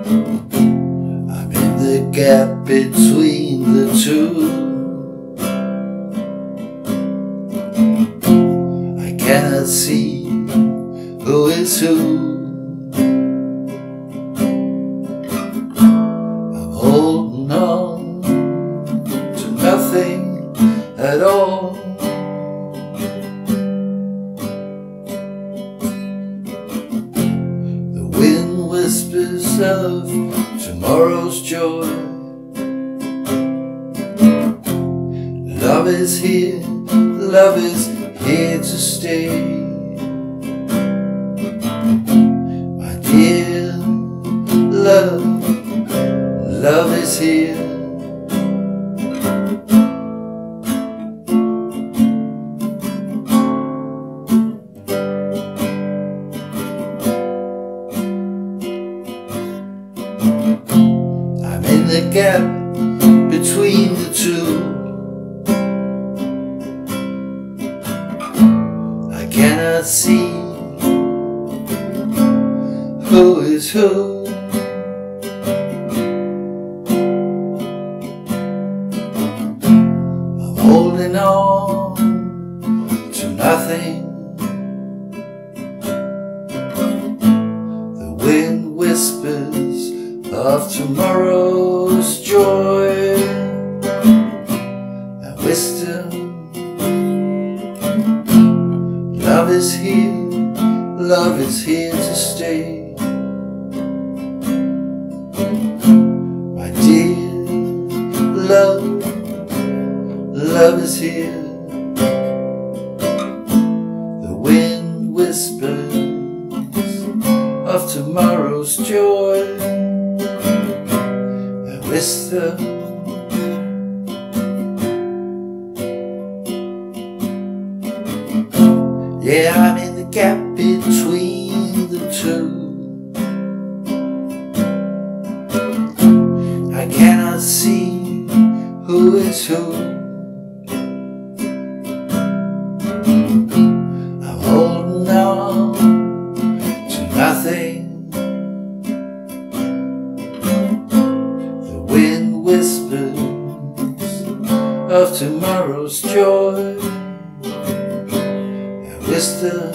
I'm in the gap between the two. I cannot see who is who. I'm holding on to nothing at all. The wind whispers of tomorrow's joy. Love is here, love is here to stay. My dear love, love is here. I'm in the gap between the two. I cannot see who is who. I'm holding on to nothing. The wind whispers of tomorrow's joy and wisdom. Love is here, love is here to stay. My dear love, love is here. The wind whispers of tomorrow's joy and wisdom. Yeah, I'm in the gap between the two. I cannot see who is who. I'm holding on to nothing. The wind whispers of tomorrow's joy. Wisdom.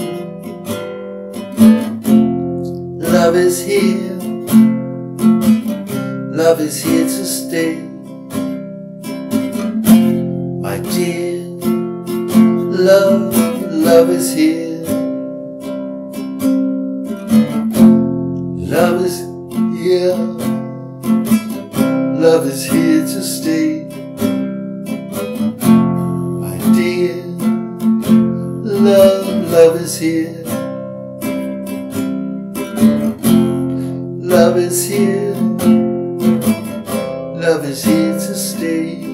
Love is here, love is here to stay. My dear love, love is here. Love is here, love is here to stay. My dear love, love is here. Love is here. Love is here to stay.